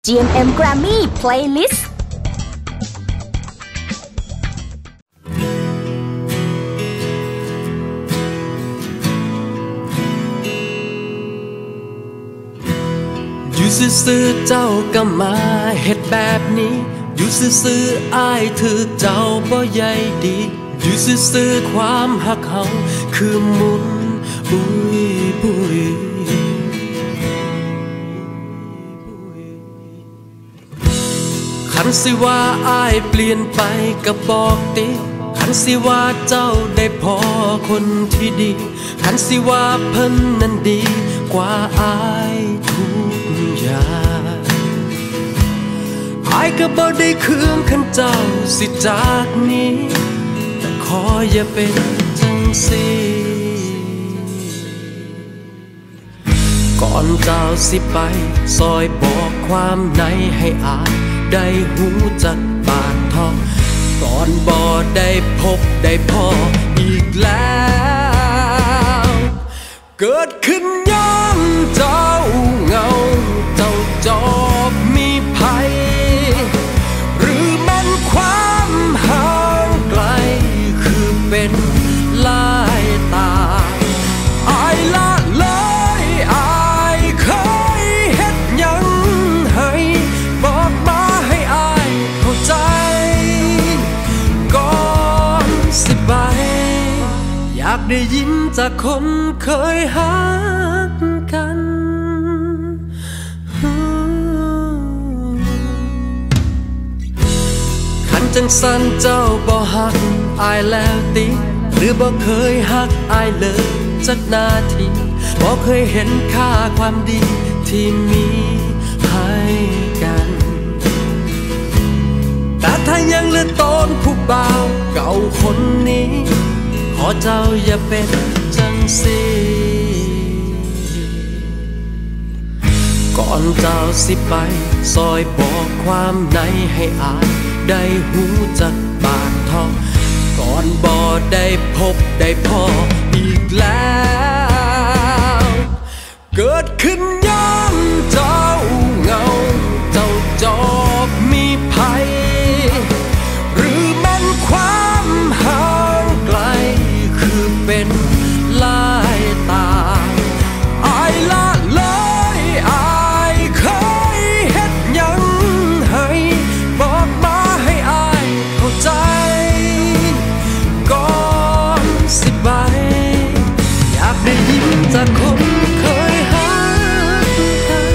GMM Grammy Playlist อยู่ซื่อๆเจ้าก็มาเฮ็ดแบบนี้อยู่ซื่อๆอ้ายถือเจ้าบ่ใหญ่ดีอยู่ซื่อๆความหักเฮาคือหมุนปุยปุยคันสิว่าอ้ายเปลี่ยนไปก็บอกติคันสิว่าเจ้าได้พอคนที่ดีคันสิว่าเพิ่นนั้นดีกว่าอ้ายทุกอย่างอ้ายก็บ่ได้เคืองคันเจ้าสิจากนี้แต่ขออย่าเป็นจังซี่ก่อนเจ้าสิไปซอยบอกความในให้อ้ายได้หูจักปากท้องก่อนบ่ได้พบได้พออีกแล้วเกิดขึ้นย้อนเจ้าเงาเจ้าจอบมีภัยหรือมันความห่างไกลคือเป็นลายตาอายละเลยอายเคยเฮ็ดหยังให้บอกมาให้อายเข้าใจก่อนสิไปอยากได้ยินจากคนเคยหักกันคันจังสันเจ้าบ่หักอายแล้วติหรือบ่เคยหักอายเลยสักนาทีบ่เคยเห็นค่าความดีที่มีให้กันแต่ถ้ายังเหลือตนผู้บ่าวเก่าคนนี้ขอเจ้าอย่าเป็นจังซี่ก่อนเจ้าสิไปซอยบอกความในให้อายได้หูจักปากท้องก่อนบ่ได้พบได้พออีกแล้วเกิดขึ้นย้อนเจ้าเงาเจ้าจอบมีภัยหรือมันความห่างไกลคือเป็นลายตาอายละเลยอายเคยเฮ็ดหยังให้บอกมาให้อายเข้าใจก่อนสิไปอยากได้ยินจากคนเคยหักกัน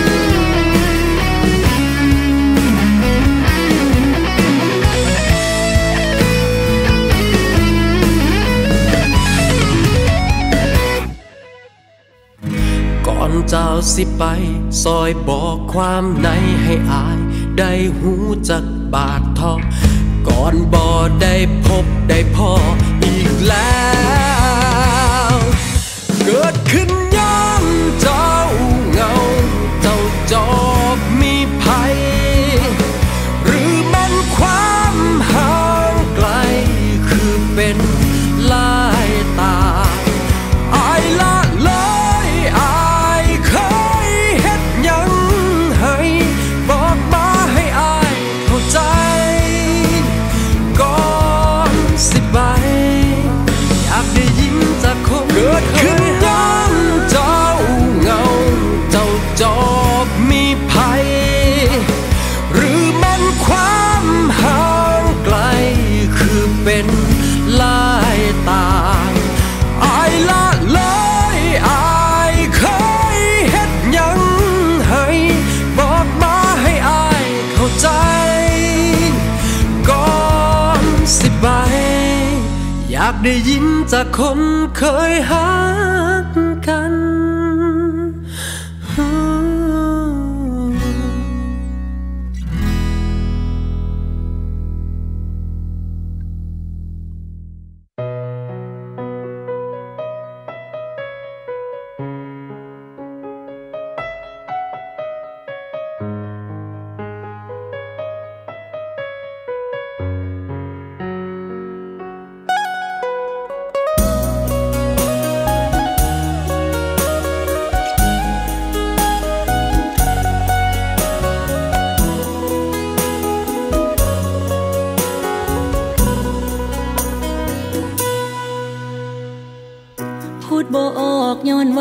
ก่อนเจ้าสิไปซอยบอกความในให้อายได้หูจักบาดทองก่อนบ่ได้พบได้พออีกแล้วเกิดขึ้นย้อนเจ้าเงาเจ้าจอบมีภัยหรือมันความห่างไกลคือเป็นลายตาอายละเลยอายเคยเฮ็ดหยังให้บอกมาให้อายเข้าใจก่อนสิไปอยากได้ยินจากคนเกิดขึ้นย้อนเจ้าเงาเจ้าจอบมีภัยหรือมันความห่างไกลคือเป็นลายตาอายละเลยอายเคยเฮ็ดหยังให้บอกมาให้อายเข้าใจก่อนสิไปอยากได้ยินจากคนเคยหักกัน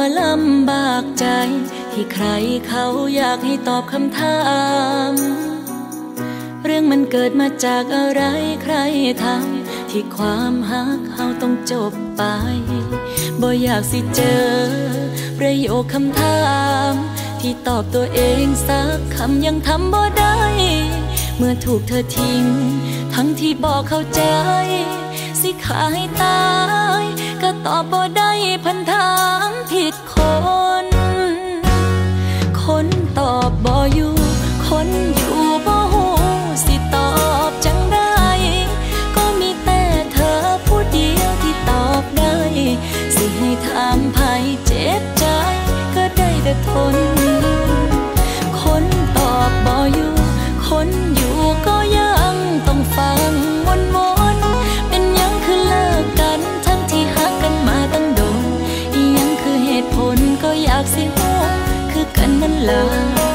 ลำบากใจที่ใครเขาอยากให้ตอบคำถามเรื่องมันเกิดมาจากอะไรใครทำที่ความฮักเฮาต้องจบไปบ่อยากสิเจอประโยคคำถามที่ตอบตัวเองสักคำยังทำบ่ได้เมื่อถูกเธอทิ้งทั้งที่บอกเข้าใจสิขาให้ตายก็ตอบบ่ได้พันถามผิดคนคนตอบบ่อยู่คนอยู่บ่ฮู้สิตอบจังได้ก็มีแต่เธอผู้เดียวที่ตอบได้สิให้ถามไผเจ็บใจก็ได้แต่ทนคนตอบบ่อยู่คนอยู่ก็ยังต้องฟังวนๆเป็นยังคือเลิกกันทั้งที่ฮักกันมาตั้งโดนอีหยังคือเหตุผลก็อยากสิรู้คือกันนั่นล่ะ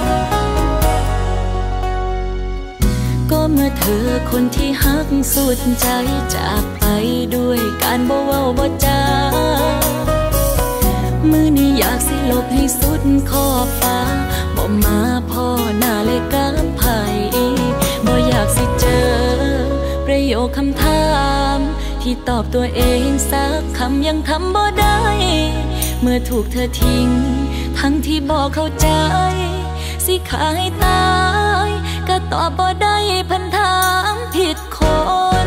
ก็เมื่อเธอคนที่ฮักสุดใจจากไปด้วยการบ่เว้าบ่จามือนี้อยากสิลบให้สุดขอบฟ้าบ่มาพ่อหน้าเลยกับไผบ่อยากสิเจอประโยคคำถามที่ตอบตัวเองสักคำยังทำบ่ได้เมื่อถูกเธอทิ้งทั้งที่บอกเข้าใจสิขาให้ตายก็ตอบบ่ได้พันถามผิดคน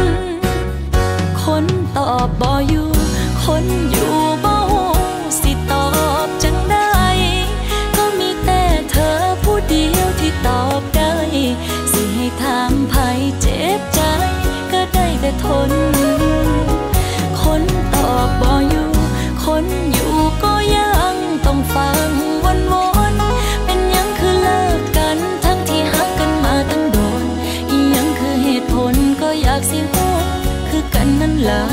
คนตอบบ่อยู่คนอยู่บ่ฮู้สิตอบจังได้ก็มีแต่เธอผู้เดียวที่ตอบได้สิให้ถามไผเจ็บใจก็ได้แต่ทนคนตอบบ่อยู่คนอยู่ก็ยังต้องฟังวนๆเป็นยังคือเลิกกันทั้งที่ฮักกันมาตั้งโดนอีหยังคือเหตุผลก็อยากสิรู้คือกันนั่นล่ะ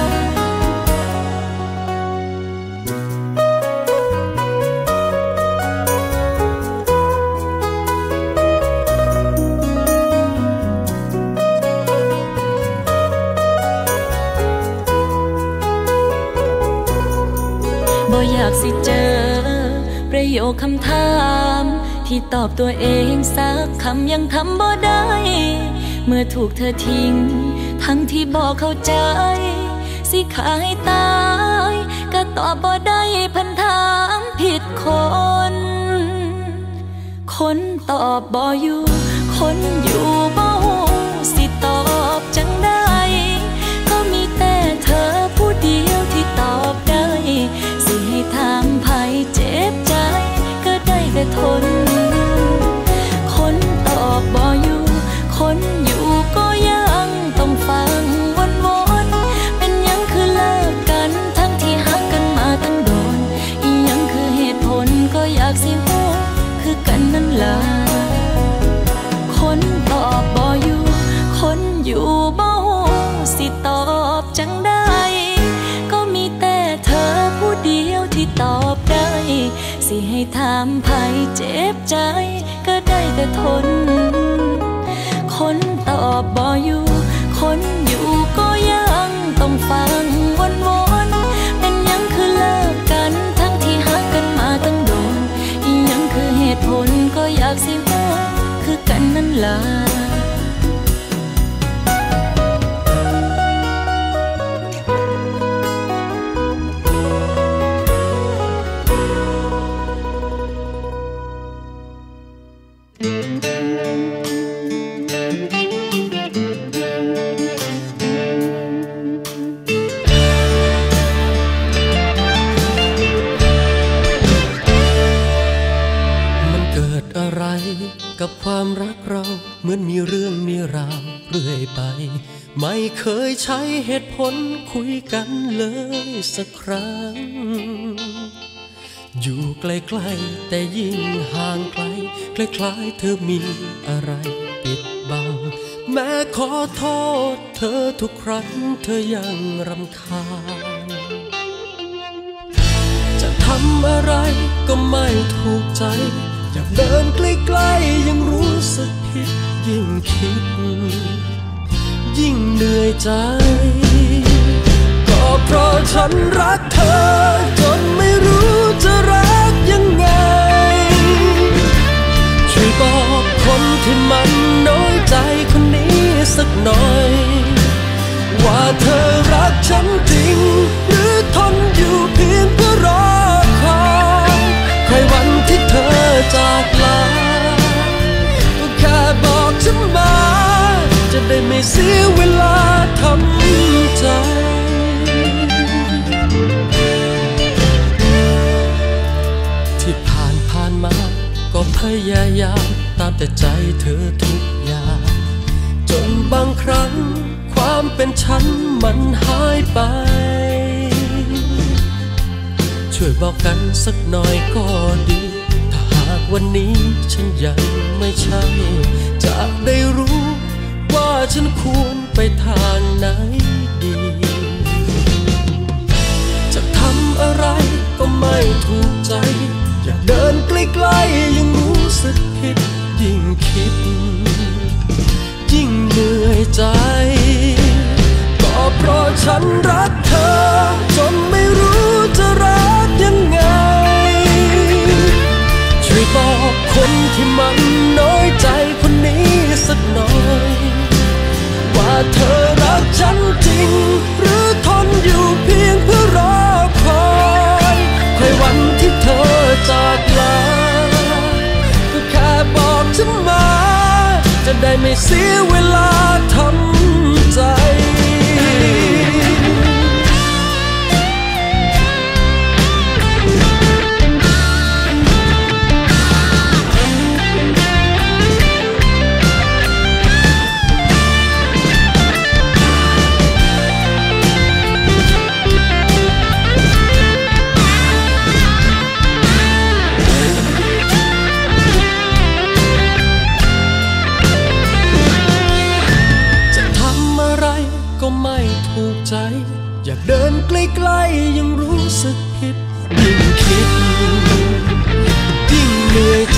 บ่อยากสิเจอประโยคคำถามที่ตอบตัวเองสักคำยังทำบ่ได้เมื่อถูกเธอทิ้งทั้งที่บอกเข้าใจสิขาให้ตายก็ตอบบ่ได้พันถามผิดคนคนตอบบ่อยู่คนอยู่บ่ฮู้สิตอบจังได้ก็มีแต่เธอผู้เดียวที่ตอบได้สิให้ถามไผเจ็บใจก็ได้แต่ทนคนตอบบ่อยู่คนอยู่ก็ยังต้องฟังวนๆเป็นยังคือเลิกกันทั้งที่ฮักกันมาตั้งโดนอีหยังคือเหตุผลก็อยากสิรู้คือกันนั่นล่ะคนตอบบ่อยู่คนอยู่บ่ฮู้สิตอบจังได้ก็มีแต่เธอผู้เดียวที่ตอบได้สิให้ถามไผเจ็บใจก็ได้แต่ทนคนตอบบ่อยู่คนอยู่ก็ยังต้องฟังวนๆเป็นยังคือเลิกกันทั้งที่ฮักกันมาตั้งโดนอีหยังคือเหตุผลก็อยากสิรู้คือกันนั่นล่ะกับความรักเราเหมือนมีเรื่องมีราวเรื่อยไปไม่เคยใช้เหตุผลคุยกันเลยสักครั้งอยู่ใกล้ๆแต่ยิ่งห่างไกลคล้ายๆเธอมีอะไรปิดบังแม้ขอโทษเธอทุกครั้งเธอยังรำคาญจะทำอะไรก็ไม่ถูกใจอยากเดินใกล้ๆยังรู้สึกผิดยิ่งคิดยิ่งเหนื่อยใจก็เพราะฉันรักเธอจนไม่รู้บอกคนที่มันน้อยใจคนนี้สักหน่อยว่าเธอรักฉันจริงหรือทนอยู่เพียงเพื่อรอคอยใครวันที่เธอจากลาก็แค่บอกฉันมาจะได้ไม่เสียเวลาทำใจที่ผ่านมาก็พยายามตามแต่ใจเธอทุกอย่างจนบางครั้งความเป็นฉันมันหายไปช่วยบอกกันสักหน่อยก็ดีถ้าหากวันนี้ฉันยังไม่ใช่จะได้รู้ว่าฉันควรไปทางไหนดีจะทำอะไรก็ไม่ถูกใจอยากเดินใกล้ๆยังรู้สึกผิดยิ่งคิดยิ่งเหนื่อยใจก็เพราะฉันรักเธอจนไม่รู้จะรักยังไงช่วยบอกคนที่มันน้อยใจคนนี้สักหน่อยว่าเธอรักฉันจริงหรือทนอยู่เพียงเพื่อรอคอยใครวันที่เธอจากลาก็แค่บอกฉันมาจะได้ไม่เสียเวลาทำใจอยากเดินใกล้ๆยังรู้สึกผิดยิ่งคิดยิ่งเหนื่อยใจ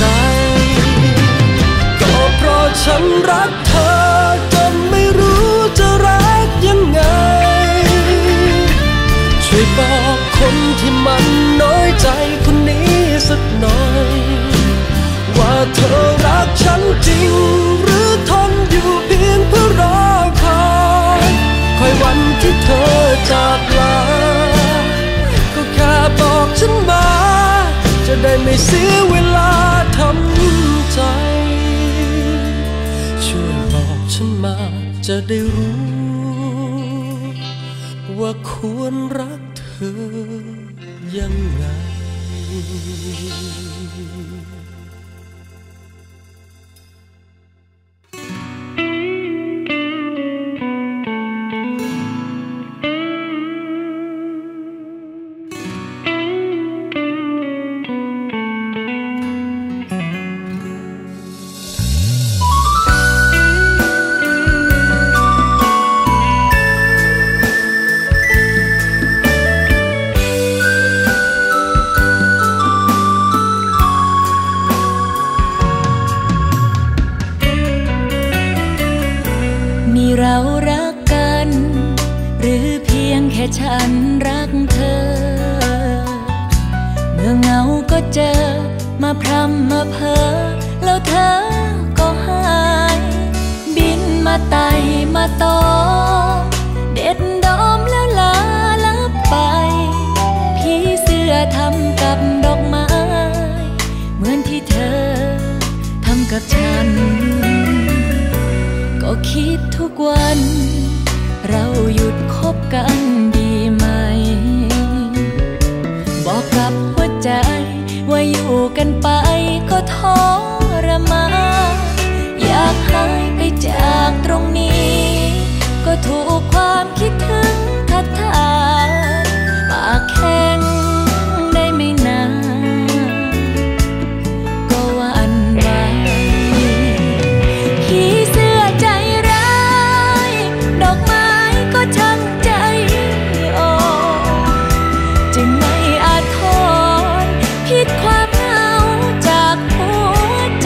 ก็เพราะฉันรักเธอจนไม่รู้จะรักยังไงช่วยบอกคนที่มันน้อยใจคนนี้สักหน่อยว่าเธอรักฉันจริงหรือทนอยู่เพียงเพื่อรอคอยวันที่เธอจากลาก็แค่บอกฉันมาจะได้ไม่เสียเวลาทำใจช่วยบอกฉันมาจะได้รู้ว่าควรรักเธอยังไงเรารักกันหรือเพียงแค่ฉันรักเธอเมื่อเหงาก็เจอมาพรำมาเพ้อแล้วเธอก็หายบินมาไต่มาตอเด็ดดอมแล้วลาลับไปพี่เสื้อทำกับดอกไม้เหมือนที่เธอทำกับฉันก็คิดทุกวันเราหยุดคบกันดีไหมบอกกับหัวใจว่าอยู่กันไปก็ทรมานอยากหายไปจากตรงนี้ก็ถูกความคิดถึงทัดทานปากแข็งได้ไม่นานก็หวั่นไหวพี่เสื้อใจร้ายดอกไม้ก็ช่างใจอ่อนจึงไม่อาจทนพิษความเหงาจากหัว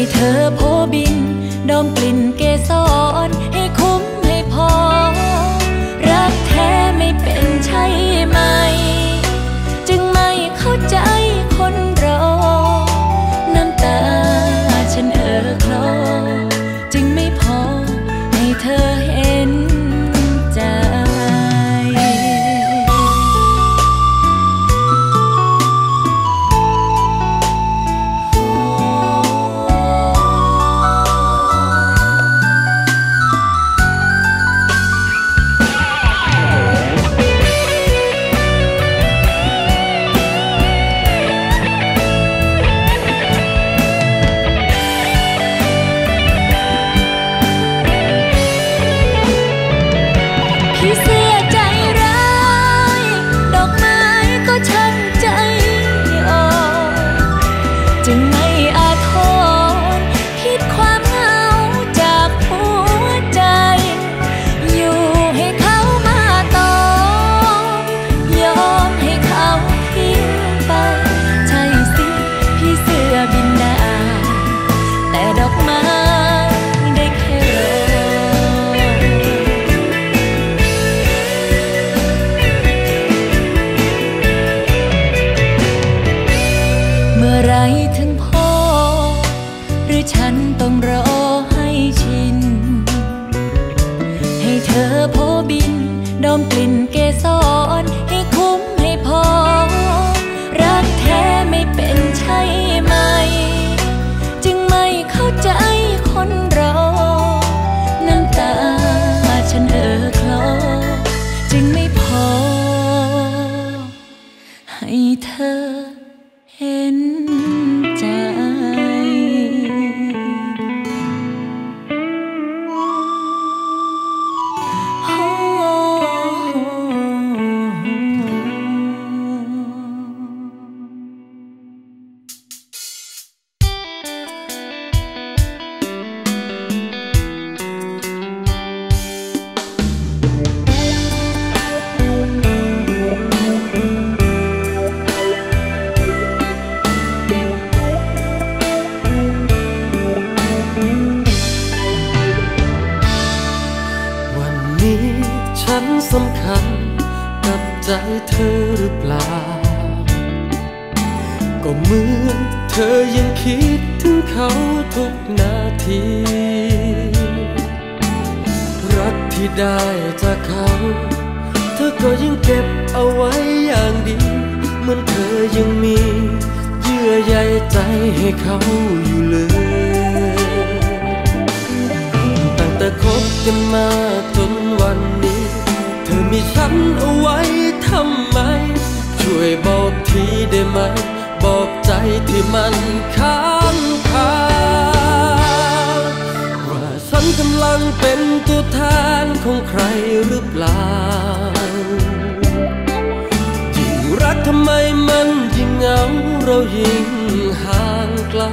เธอโผบินดมกลิ่นเกสรให้คุ้มให้พอรักแท้ไม่เป็นใช่ไหมจึงไม่เข้าใจคนรอน้ำตาฉันคลอจึงไม่พอให้เธอเห็นใจถึงพอหรือฉันต้องรอให้ชินให้เธอโผบินดมกลิ่นเกสรให้คุ้มให้พอรักแท้ไม่เป็นใช่ไหมจึงไม่เข้าใจคนรอน้ำตาฉันคลอจึงไม่พอให้เธอเห็นใจสำคัญกับใจเธอหรือเปล่าก็เหมือนเธอยังคิดถึงเขาทุกนาทีรักที่ได้จากเขาเธอก็ยังเก็บเอาไว้อย่างดีเหมือนเธอยังมีเยื่อใยใจให้เขาอยู่เลยตั้งแต่คบกันมาจนวันนี้เธอมีฉันเอาไว้ทำไมช่วยบอกทีได้ไหมบอกใจที่มันค้างคาว่าฉันกำลังเป็นตัวแทนของใครหรือเปล่ายิ่งรักทำไมมันยิ่งเหงาเรายิ่งห่างไกล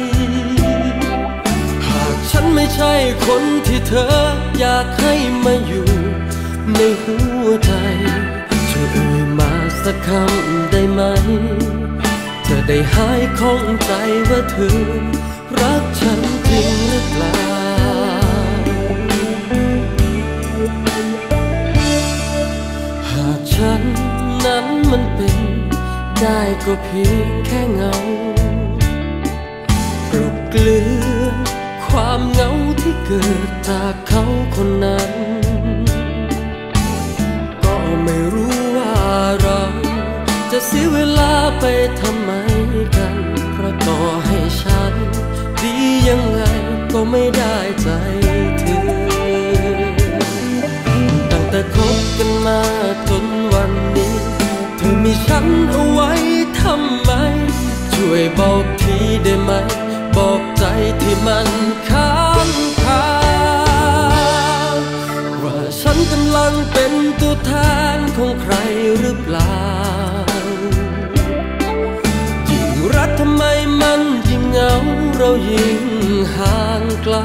หากฉันไม่ใช่คนที่เธออยากให้มาอยู่ในหัวใจช่วยเอ่ยมาสักคำได้ไหมจะได้หายข้องใจว่าเธอรักฉันจริงหรือเปล่าหากฉันนั้นมันเป็นได้ก็เพียงแค่เงากลบเกลื่อนความเหงาที่เกิดจากเขาคนนั้นก็ไม่รู้ว่าเราจะเสียเวลาไปทำไมกันเพราะต่อให้ฉันดียังไงก็ไม่ได้ใจเธอตั้งแต่คบกันมาจนวันนี้เธอมีฉันเอาไว้ทำไมช่วยบอกทีได้ไหมบอกใจที่มันค้างคาว่าฉันกำลังเป็นตัวแทนของใครหรือเปล่ายิ่งรักทำไมมันยิ่งเหงาเรายิ่งห่างไกล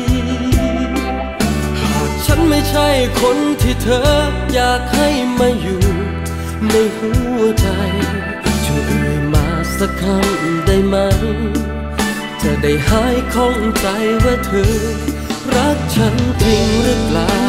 หากฉันไม่ใช่คนที่เธออยากให้มาอยู่ในหัวใจช่วยเอ่ยมาสักคำได้ไหมจะได้หายข้องใจว่าเธอรักฉันจริงหรือเปล่า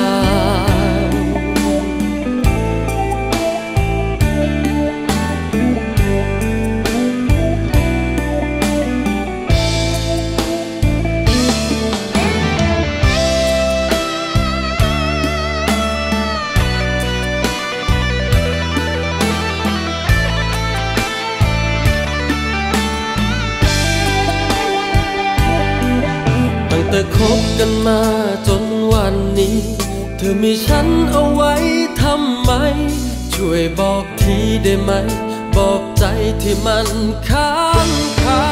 แต่คบกันมาจนวันนี้เธอมีฉันเอาไว้ทำไมช่วยบอกทีได้ไหมบอกใจที่มันค้างคา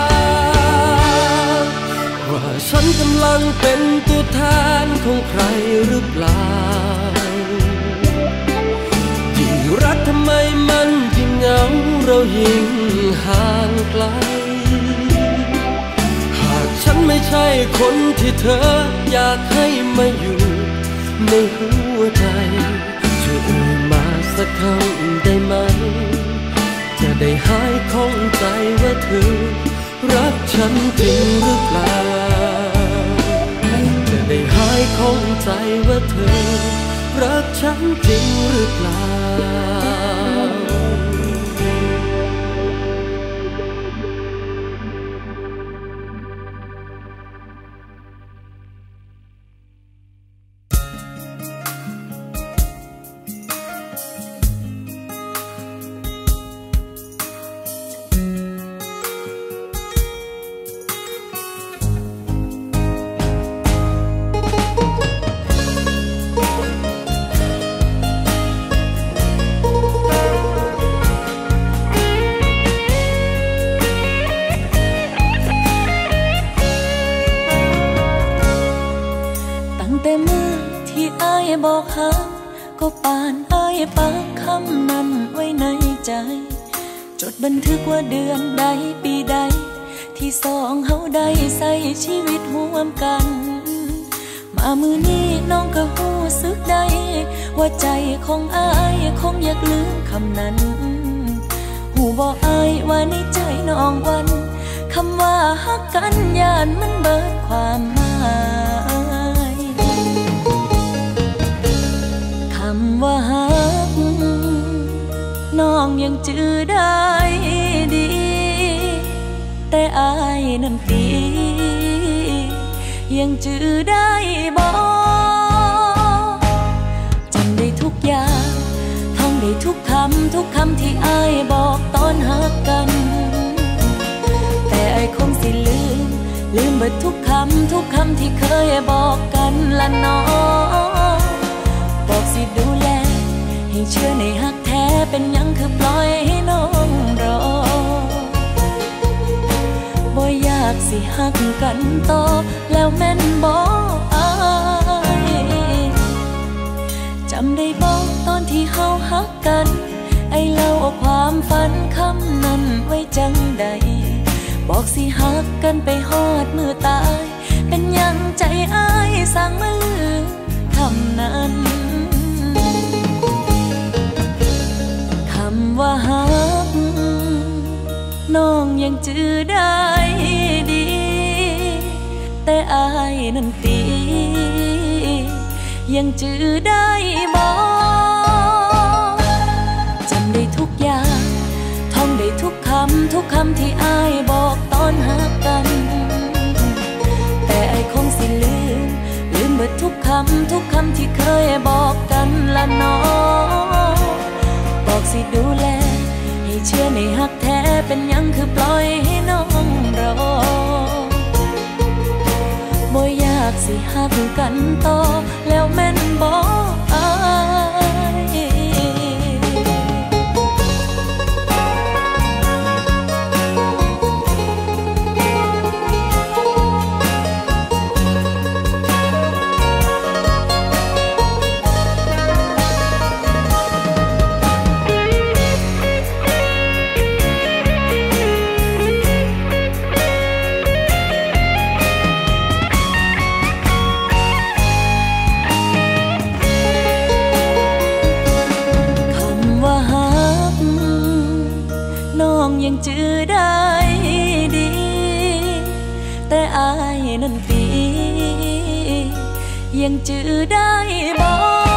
ว่าฉันกำลังเป็นตัวแทนของใครหรือเปล่ายิ่งรักทำไมมันยิ่งเหงาเรายิ่งห่างไกลฉันไม่ใช่คนที่เธออยากให้มาอยู่ในหัวใจช่วยเอ่ยมาสักคำได้ไหมจะได้หายข้องใจว่าเธอรักฉันจริงหรือเปล่าจะได้หายข้องใจว่าเธอรักฉันจริงหรือเปล่าบอกหักก็ปานอ้ายปักคำนั้นไว้ในใจจดบันทึกว่าเดือนใดปีใดที่สองเฮาได้ใส่ชีวิตร่วมกันมามือนี้น้องก็รู้สึกได้ว่าใจของอ้ายคงอยากลืมคำนั้นหูบอกอ้ายว่าในใจน้องวันคำว่าฮักกันย่านมันเบิดความหมายคำว่าฮักน้องยังจื้อได้ดีแต่อายนั้นตียังจื้อได้บ่จำได้ทุกอย่างท่องได้ทุกคำที่อายบอกตอนฮักกันแต่อายคงสิลืมเบิดทุกคำที่เคยบอกกันละน้องบอกสิดูแลให้เชื่อในฮักแท้เป็นยังคือปล่อยให้น้องรอบ่อยากสิฮักกันต่อแล้วแม่นบ่อายจำได้บ่ตอนที่เฮาฮักกันไอ้เล่าความฝันคำนั้นไว้จังใดบอกสิฮักกันไปฮอดมือตายเป็นยังใจอ้ายสั่งมาลืมคำนั้นคำว่าฮักน้องยังจื้อได้ดีแต่อายนั้นตียังจื้อได้บ่จำได้ทุกอย่างท่องได้ทุกคำที่อายบอกตอนฮักกันแต่อายคงสิลืมเบิดทุกคำที่เคยบอกกันละน้องบอกสิดูแลให้เชื่อในฮักแท้เป็นยังคือปล่อยให้น้องรอบ่อยากสิฮักกันต่อแล้วแม่นบ่อายนั้นตียังจื้อได้บ่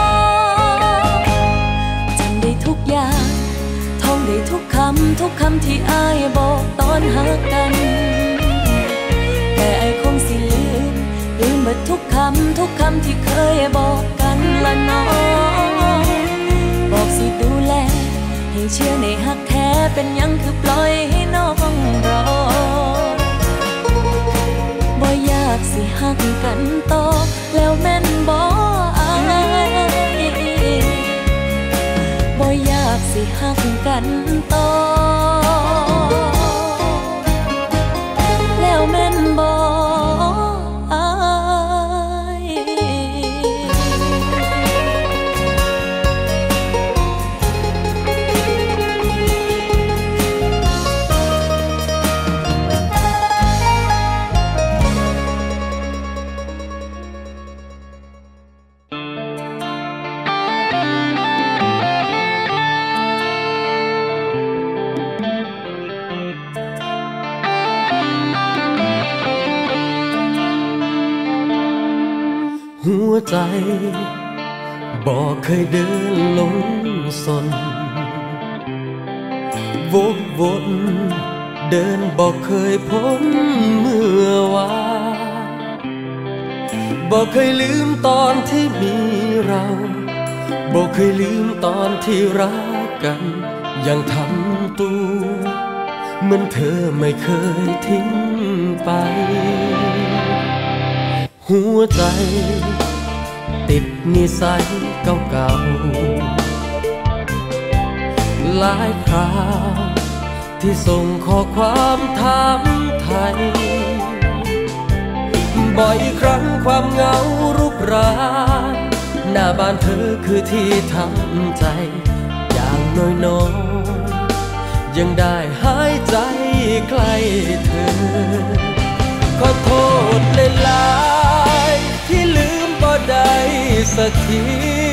จำได้ทุกอย่างท่องได้ทุกคำที่อ้ายบอกตอนหักกันแต่อ้ายคงสิลืมหมดทุกคำที่เคยบอกกันละน้องบอกสิดูแลให้เชื่อในหักแท้เป็นยังคือปล่อยให้น้องรอบ่อยากสิหักกันต่อแล้วแม่นบ่อายบ่อยากสิหักกันต่อแล้วแม่นบ่อายหัวใจบอกเคยเดินหลงสนวกวนเดินบอกเคยพ้นเมื่อวานบอกเคยลืมตอนที่มีเราบอกเคยลืมตอนที่รักกันยังทำตัวเหมือนเธอไม่เคยทิ้งไปหัวใจติดนิสัยเก่าๆหลายคราวที่ส่งข้อความถามไทยบ่อยครั้งความเหงารุกรานหน้าบ้านเธอคือที่ทำใจอย่างน้อยๆยังได้หายใจใกล้เธอขอโทษหลายๆที่ลืมบ่ได้สักที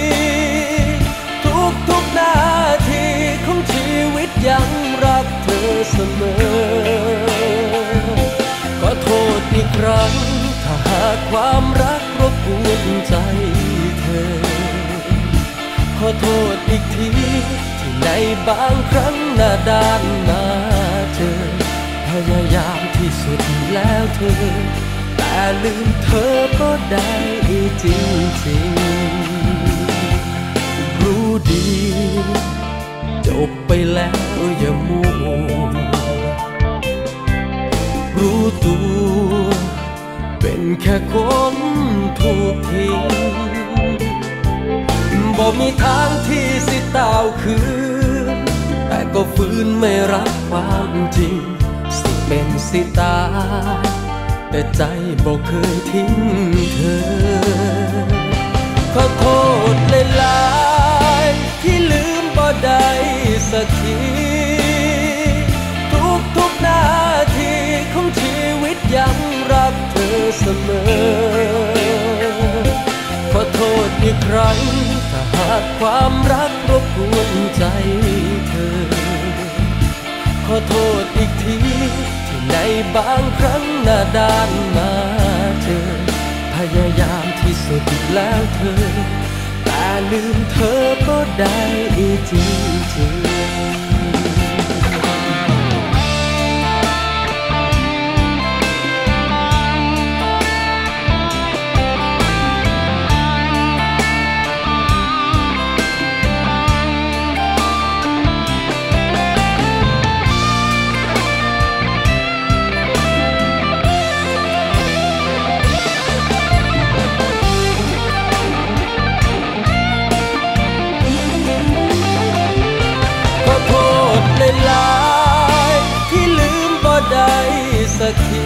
ทุกนาทีของชีวิตยังรักเธอเสมอขอโทษอีกครั้งถ้าหากความรักรบกวนใจเธอขอโทษอีกทีที่ในบางครั้งหน้าด้านมาเจอพยายามที่สุดแล้วเธอแต่ลืมเธอก็ได้จริงๆรู้ดีจบไปแล้วอย่ามัวรู้ตัวเป็นแค่คนถูกทิ้งบ่มีทางที่สิตาวคืนแต่ก็ฝืนไม่รับความจริงสิเป็นสิตายแต่ใจบอกเคยทิ้งเธอขอโทษหลายๆที่ลืมบ่ได้สักทีทุกนาทีของชีวิตยังรักเธอเสมอขอโทษอีกครั้งถ้าหากความรักรบกวนใจเธอขอโทษอีกทีในบางครั้งหน้าด้านมาเจอพยายามที่สุดแล้วเธอแต่ลืมเธอก็ได้จริงหลายที่ลืมบ่ได้สักที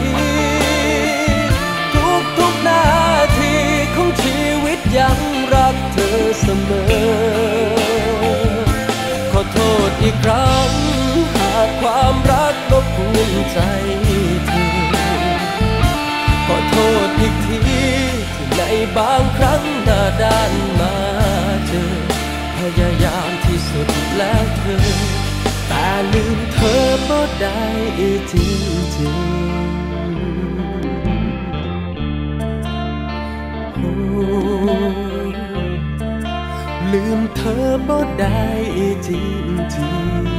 ทุกนาทีของชีวิตยังรักเธอเสมอขอโทษอีกครั้งหากความรักรบกวนใจเธอขอโทษอีกทีที่ในบางครั้งหน้าด้านมาเจอพยายามที่สุดแล้วเธอแต่ลืมเธอบ่ได้จริงๆลืมเธอบ่ได้จริงๆ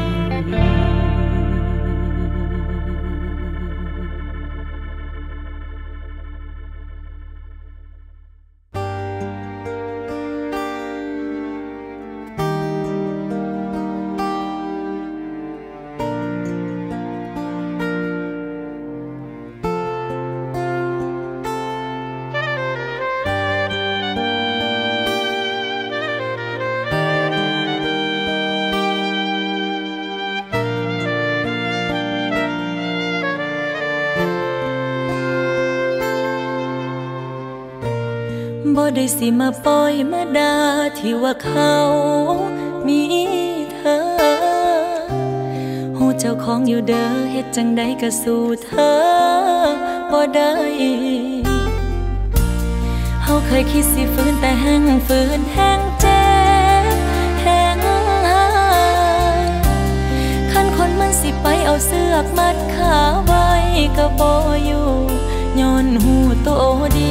บ่ได้สิมาปล่อยมาด่าที่ว่าเขามีเธอหูเจ้าของอยู่เด้อเฮ็ดจังใดก็สู้เธอบ่ได้เฮาเคยคิดสิฟื้นแต่แห้งฟื้นแห้งเจ็บแห้งหายคันคนมันสิไปเอาเสือกมัดขาไว้ก็บ่อยู่ย้อนหูโตดี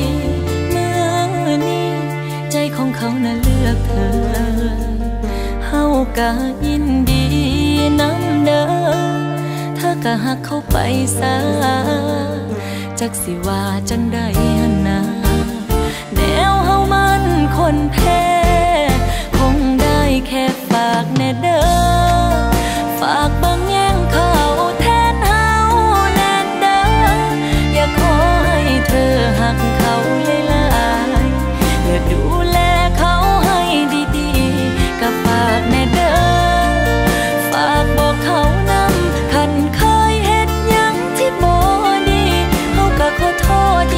ใจของเขาน่ะเลือกเธอเฮาก็ยินดีน้ำเด้อเธอก็หักเขาไปซะจักสิว่าจังใดหั่นนะแนวเฮามันคนแพ้คงได้แค่ฝากแน่เด้อฝากบางแย่งเขาแทนเฮาแน่เด้ออย่าขอให้เธอหักเขาเลยล่ะและดูแลเขาให้ดีๆก็ฝากแน่เด้อฝากบอกเขานำคันเคยเฮ็ดหยังที่บ่ดีเฮาก็ขอโทษดี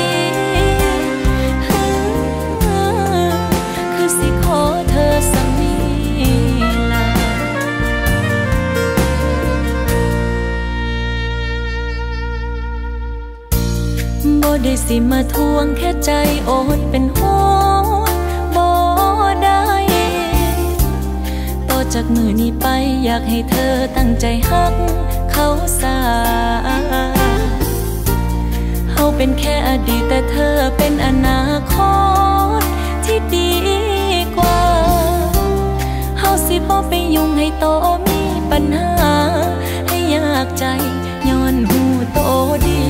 คือสิขอเธอสักนิดล่ะบ่ได้สิมาทวงแค่ใจโอดเป็นโหดบ่ได้ต่อจากมือนี้ไปอยากให้เธอตั้งใจฮักเขาซะเฮาเป็นแค่อดีตแต่เธอเป็นอนาคตที่ดีกว่าเฮาสิบ่ไปยุ่งให้โตมีปัญหาให้ยากใจย้อนหูโตดี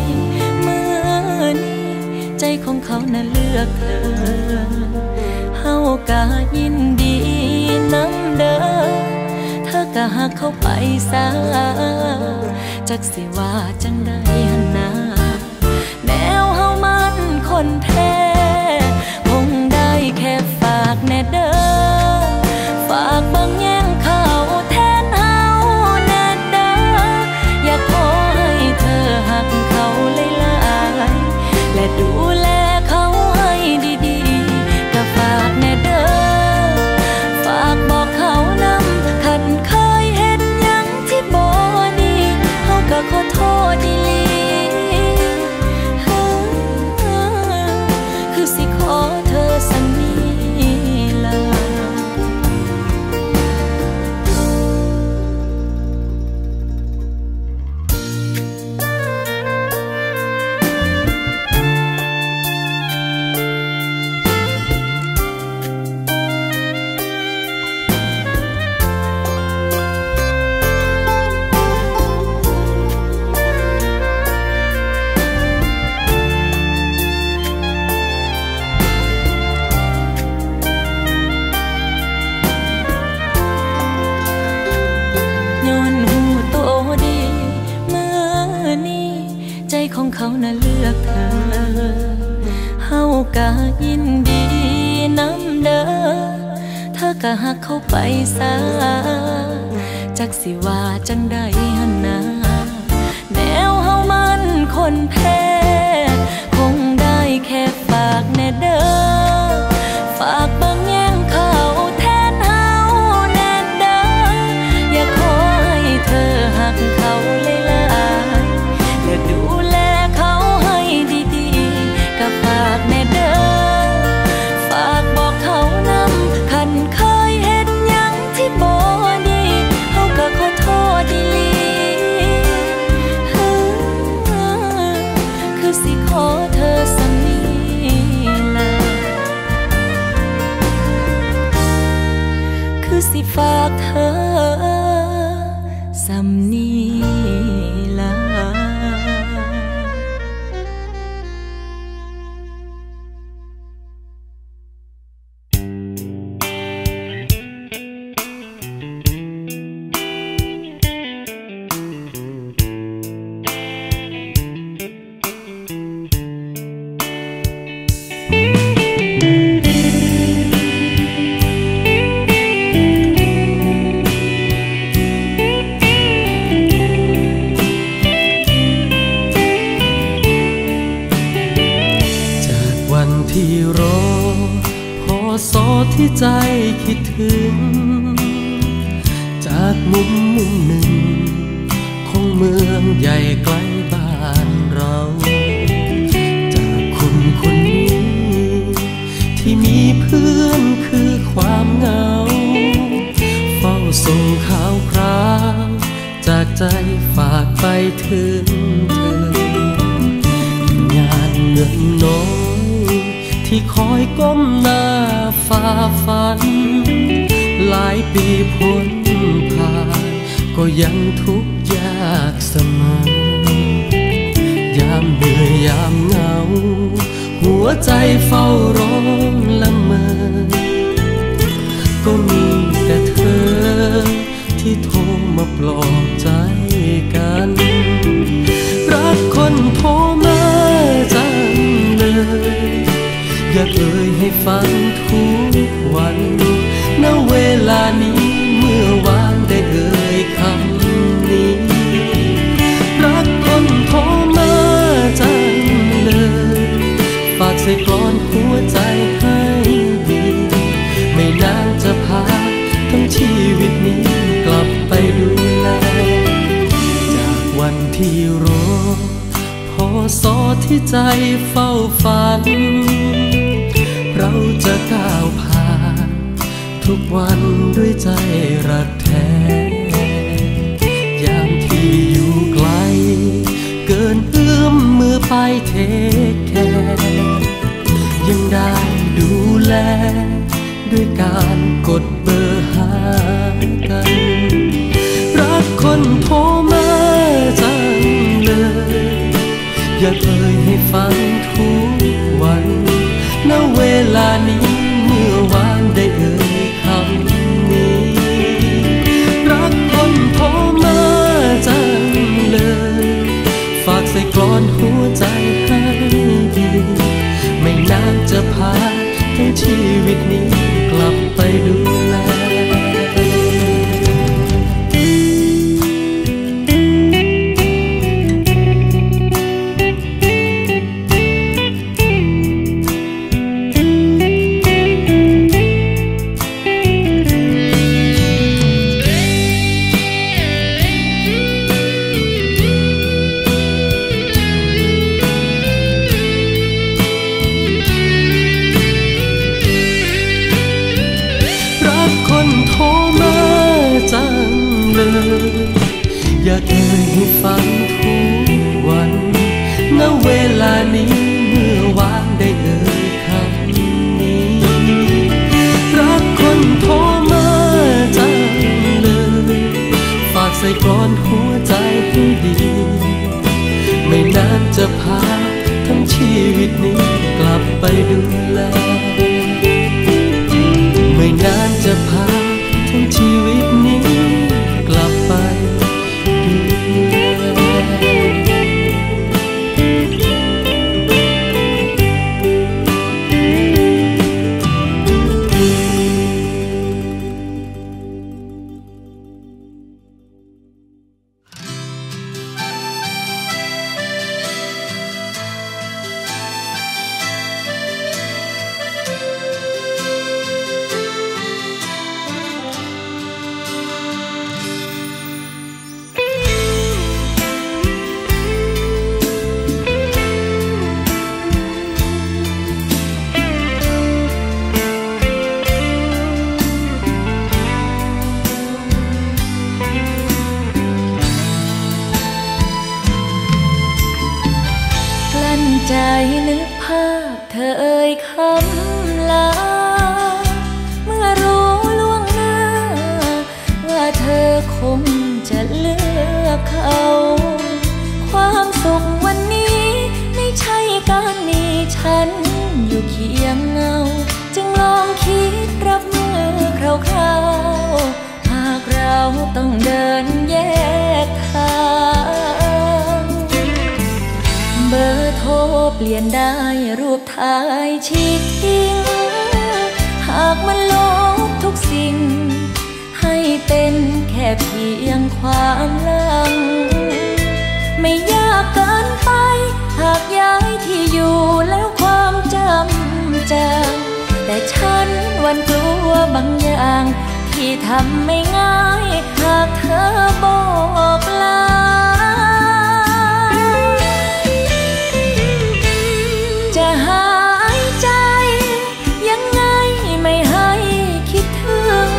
ใจของเขาน่ะเลือกเธอเฮาก็ยินดีน้ำเด้อเธอก็หักเขาไปซะจักสิว่าจังใดหั่นนะแนวเฮามันคนแพ้คงได้แค่ฝากแน่เด้อฝากบางแย่งเขาแทนเฮาแน่เด้ออย่าขอให้เธอหักเขาเลยล่ะและดูแลเขาให้ดีๆก็ฝากแน่เด้อฝากบอกเขานำคันเคยเฮ็ดหยังที่บ่ดีเฮาก็ขอโทษดีคือสิขอเธอสักนิดล่ะของเขาน่ะเลือกเธอเฮาก็ยินดีน้ำเด้อเธอก็หักเขาไปซะจักสิว่าจังใดหั่นนะแนวเฮามันคนแพ้คงได้แค่ฝากแน่เด้อฝากบางแย่งเขาแทนเฮาแน่เด้ออย่าขอให้เธอหักเขาเลยล่ะและดูแลเขาให้ดีๆก็ฝากแน่เด้อฝากบอกเขานำคันเคยเฮ็ดหยังที่บ่ดีเฮาก็ขอโทษดีที่รอพอสอที่ใจคิดถึงจากมุมหนึ่งของเมืองใหญ่ไกลบ้านเราจากคนคนนี้ที่มีเพื่อนคือความเหงาเฝ้าส่งข่าวคราวจากใจฝากไปถึงเธองานเงินน้อยที่คอยก้มหน้าฝ่าฟันหลายปีพ้นผ่านก็ยังทุกข์ยากเสมอยามเหนื่อยยามเหงาหัวใจเฝ้าร้องละเมอก็มีแต่เธอที่โทรมาปลอบใจกันรักคนโทรมาจังเลยอยากเอ่ยให้ฟังทุกวันณเวลานี้เมื่อวานได้เอ่ยคำนี้รักคนโทรมาจังเลยฝากใส่กลอนหัวใจให้ดีไม่นานจะพาทั้งชีวิตนี้กลับไปดูแลจากวันที่รอพอสอที่ใจเฝ้าฝันเราจะก้าวผ่านทุกวันด้วยใจรักแท้ยามที่อยู่ไกลเกินเอื้อมมือไปเทคแคร์ยังได้ดูแลด้วยการกดเบอร์หากันรักคนโทรมาจังเลยอยากเอ่ยให้ฟังทุกวันณเวลานี้เมื่อวานได้เอ่ยคำนี้รักคนโทรมาจังเลยฝากใส่กลอนหัวใจให้ดีไม่นานจะพาทั้งชีวิตนี้กลับไปดูแลอยากเอ่ยให้ฟังทุกวันณเวลานี้เมื่อวานได้เอ่ยคำนี้รักคนโทรมาจังเลยฝากใส่กลอนหัวใจให้ดีไม่นานจะพาทั้งชีวิตนี้กลับไปดูแลไม่นานจะพาทั้งชีวิตนี้กลับไปใจนึกภาพเธอเอ่ยคำลาเมื่อรู้ล่วงหน้าว่าเธอคงจะเลือกเขาความสุขวันนี้ไม่ใช่การมีฉันอยู่เคียงเงาจึงลองคิดรับมือคราวๆหากเราต้องเดินแยกทางเบอร์โทรเปลี่ยนได้รูปถ่ายชีกทิ้งหากมันลบทุกสิ่งให้เป็นแค่เพียงความหลังไม่ยากเกินไปหากย้ายที่อยู่แล้วความจำวันกลัวบางอย่างที่ทำไม่ง่ายหากเธอบอกลาจะหายใจยังไงไม่ให้คิดถึง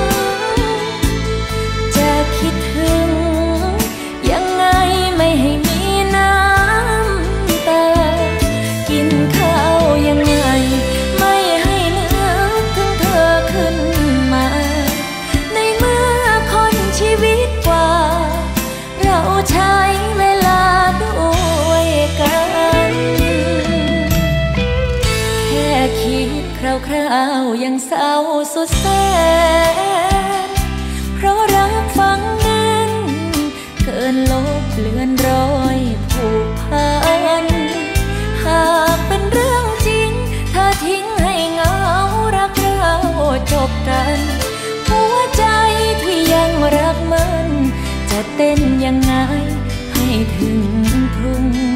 จะคิดถึงยังไงไม่ให้มีน้ำตากินข้าวยังไงไม่ให้นึกถึงเธอขึ้นมาในเมื่อคนชีวิตกว่าเราใช้เวลาด้วยกันแค่คิดคราวๆยังเศร้าสุดแสนเพราะรักฝังแน่นเกินลบเลือนรอยผูกพันหากเป็นเรื่องจริงถ้าทิ้งให้เหงารักเราจบกันหัวใจที่ยังรักมันจะเต้นยังไงให้ถึงพรุ่งนี้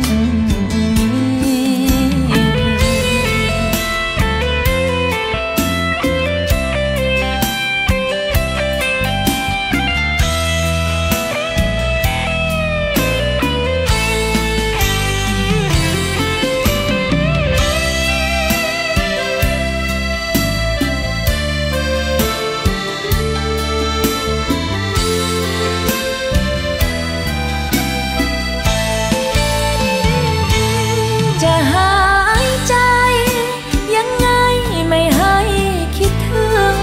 จะหายใจยังไงไม่ให้คิดถึง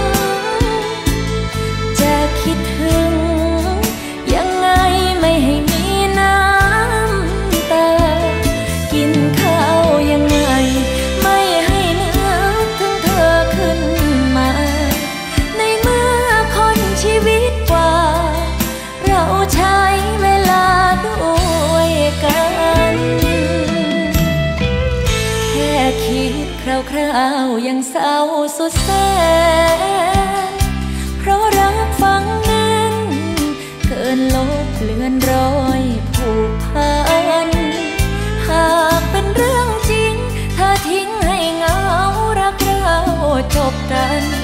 จะคิดถึงยังไงไม่ให้มีน้ำตากินข้าวยังไงไม่ให้นึกถึงเธอขึ้นมาในเมื่อคนชีวิตกว่าเราใช้เวลาด้วยกันแค่คิดคราวๆยังเศร้าสุดแสนเพราะรักฝังแน่นเกินลบเลือนรอยผูกพันหากเป็นเรื่องจริงถ้าทิ้งให้เหงารักเราจบกัน